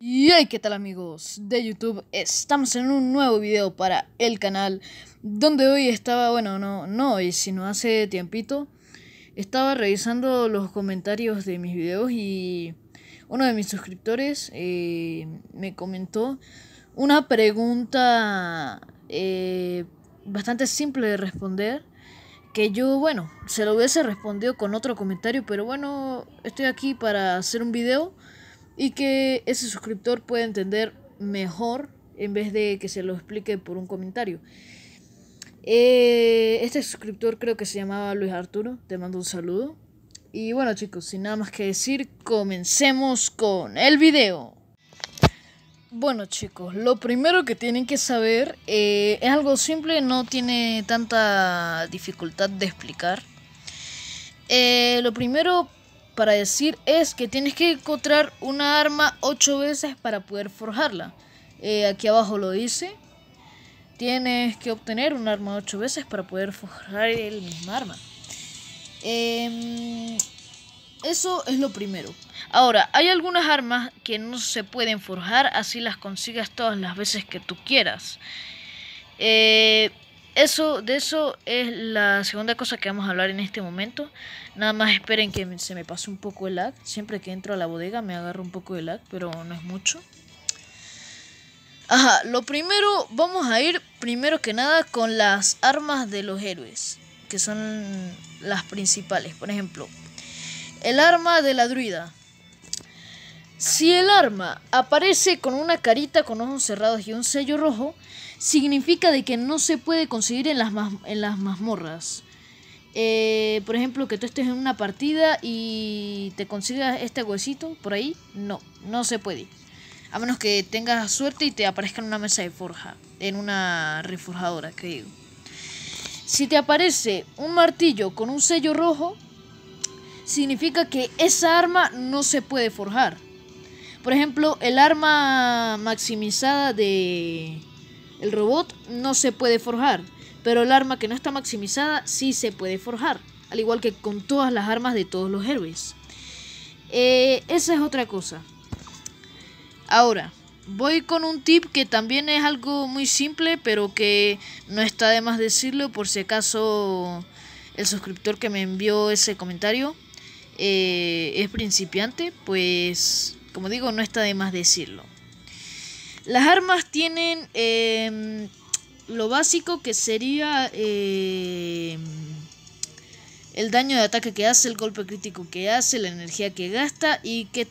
Y hey, ¿qué tal amigos de YouTube? Estamos en un nuevo video para el canal, donde hoy estaba, bueno, no hoy, sino hace tiempito, estaba revisando los comentarios de mis videos y uno de mis suscriptores me comentó una pregunta bastante simple de responder, que yo, bueno, se lo hubiese respondido con otro comentario, pero bueno, estoy aquí para hacer un video y que ese suscriptor pueda entender mejor en vez de que se lo explique por un comentario. Este suscriptor creo que se llamaba Luis Arturo, te mando un saludo. Y bueno chicos, sin nada más que decir, comencemos con el video. Bueno chicos, lo primero que tienen que saber es algo simple, no tiene tanta dificultad de explicar. Lo primero para decir es que tienes que encontrar una arma 8 veces para poder forjarla. Aquí abajo lo dice. Tienes que obtener un arma 8 veces para poder forjar el mismo arma. Eso es lo primero. Ahora, hay algunas armas que no se pueden forjar, así las consigas todas las veces que tú quieras. De eso es la segunda cosa que vamos a hablar en este momento. Nada más esperen que se me pase un poco el lag. Siempre que entro a la bodega me agarro un poco de lag, pero no es mucho. Ajá, lo primero, vamos a ir primero que nada con las armas de los héroes, que son las principales. Por ejemplo, el arma de la druida. Si el arma aparece con una carita con ojos cerrados y un sello rojo, significa de que no se puede conseguir en las mazmorras. Por ejemplo, que tú estés en una partida y te consigas este huesito por ahí, no se puede. A menos que tengas suerte y te aparezca en una mesa de forja, en una reforjadora, que digo. Si te aparece un martillo con un sello rojo, significa que esa arma no se puede forjar. Por ejemplo, el arma maximizada de el robot no se puede forjar, pero el arma que no está maximizada sí se puede forjar, al igual que con todas las armas de todos los héroes. Esa es otra cosa. Ahora, voy con un tip que también es algo muy simple, pero que no está de más decirlo por si acaso el suscriptor que me envió ese comentario es principiante, pues como digo, no está de más decirlo. Las armas tienen lo básico, que sería el daño de ataque que hace, el golpe crítico que hace, la energía que gasta y qué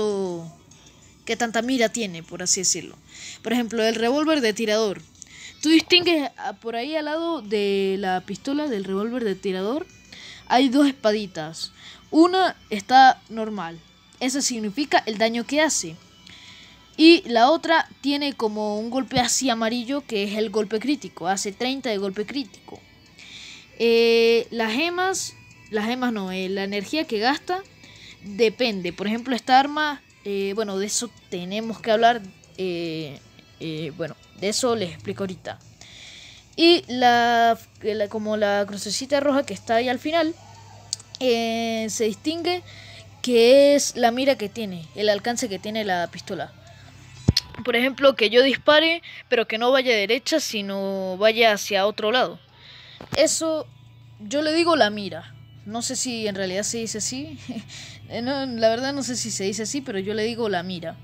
tanta mira tiene, por así decirlo. Por ejemplo, el revólver de tirador. Tú distingues por ahí al lado de la pistola del revólver de tirador, hay dos espaditas. Una está normal, eso significa el daño que hace. Y la otra tiene como un golpe así amarillo, que es el golpe crítico, hace 30 de golpe crítico. Las gemas no, la energía que gasta depende. Por ejemplo, esta arma, bueno, de eso tenemos que hablar. Bueno, de eso les explico ahorita. Y como la crucecita roja que está ahí al final, se distingue que es la mira que tiene, el alcance que tiene la pistola. Por ejemplo, que yo dispare, pero que no vaya derecha, sino vaya hacia otro lado. Eso yo le digo la mira. No sé si en realidad se dice así. No, la verdad no sé si se dice así, pero yo le digo la mira.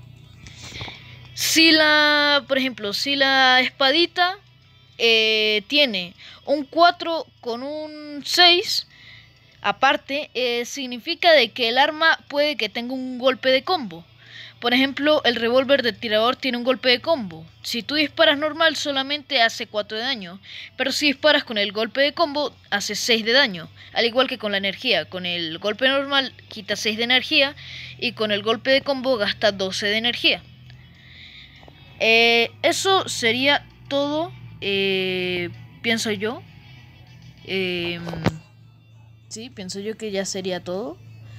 Por ejemplo, si la espadita tiene un 4 con un 6, aparte, significa de que el arma puede que tenga un golpe de combo. Por ejemplo, el revólver de tirador tiene un golpe de combo. Si tú disparas normal, solamente hace 4 de daño. Pero si disparas con el golpe de combo, hace 6 de daño. Al igual que con la energía. Con el golpe normal, quita 6 de energía. Y con el golpe de combo, gasta 12 de energía. Eso sería todo, pienso yo. Sí, pienso yo que ya sería todo.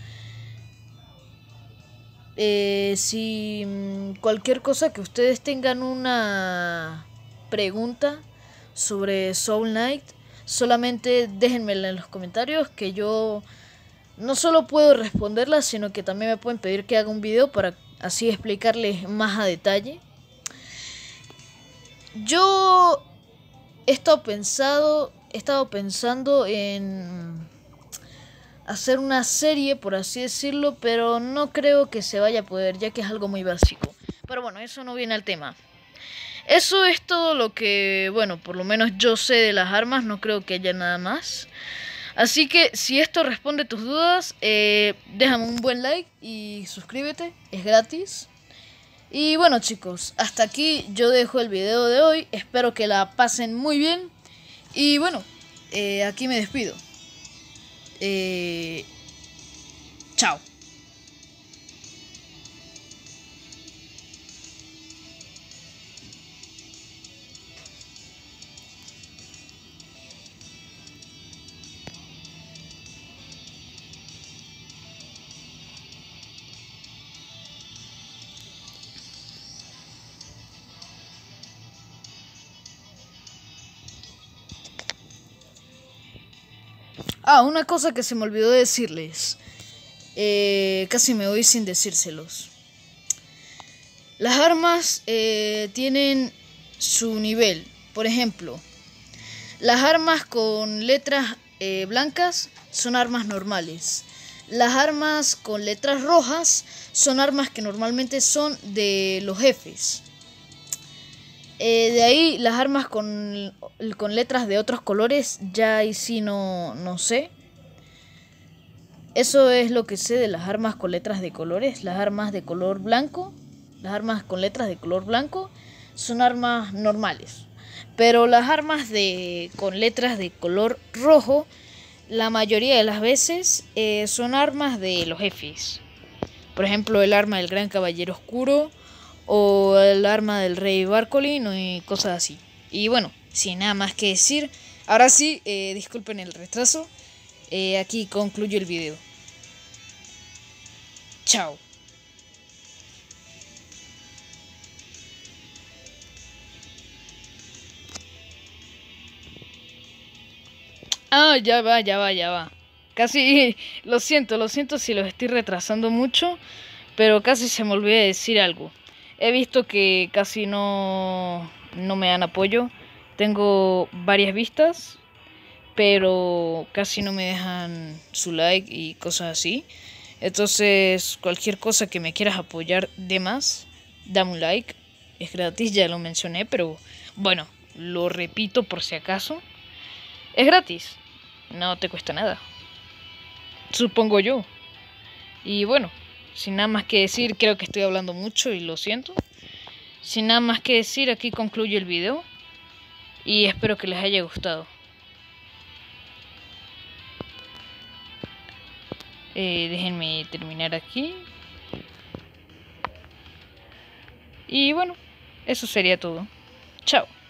Si cualquier cosa que ustedes tengan una pregunta sobre Soul Knight, solamente déjenmela en los comentarios, que yo no solo puedo responderla, sino que también me pueden pedir que haga un video para así explicarles más a detalle. Yo he estado pensando en hacer una serie, por así decirlo, pero no creo que se vaya a poder, ya que es algo muy básico. Pero bueno, eso no viene al tema. Eso es todo lo que, bueno, por lo menos yo sé de las armas, no creo que haya nada más. Así que si esto responde tus dudas, déjame un buen like y suscríbete, es gratis. Y bueno chicos, hasta aquí yo dejo el video de hoy, espero que la pasen muy bien. Y bueno, aquí me despido. Chao. Una cosa que se me olvidó decirles. Casi me voy sin decírselos. Las armas tienen su nivel. Por ejemplo, las armas con letras blancas son armas normales. Las armas con letras rojas son armas que normalmente son de los jefes. De ahí las armas con letras de otros colores, ya ahí sí no sé. Eso es lo que sé de las armas con letras de colores. Las armas de color blanco, las armas con letras de color blanco son armas normales. Pero las armas con letras de color rojo, la mayoría de las veces son armas de los jefes. Por ejemplo, el arma del Gran Caballero Oscuro o el arma del Rey Barcolin y cosas así. Y bueno, sin nada más que decir, ahora sí, disculpen el retraso, aquí concluyo el video. Chao. Ya va. Casi, lo siento si los estoy retrasando mucho, pero casi se me olvidó decir algo. He visto que casi no me dan apoyo. Tengo varias vistas, pero casi no me dejan su like y cosas así. Entonces, cualquier cosa que me quieras apoyar de más, dame un like. Es gratis, ya lo mencioné, pero bueno, lo repito por si acaso. Es gratis, no te cuesta nada. Supongo yo. Y bueno, sin nada más que decir, creo que estoy hablando mucho y lo siento. Sin nada más que decir, aquí concluyo el video. Y espero que les haya gustado. Déjenme terminar aquí. Y bueno, eso sería todo. Chao.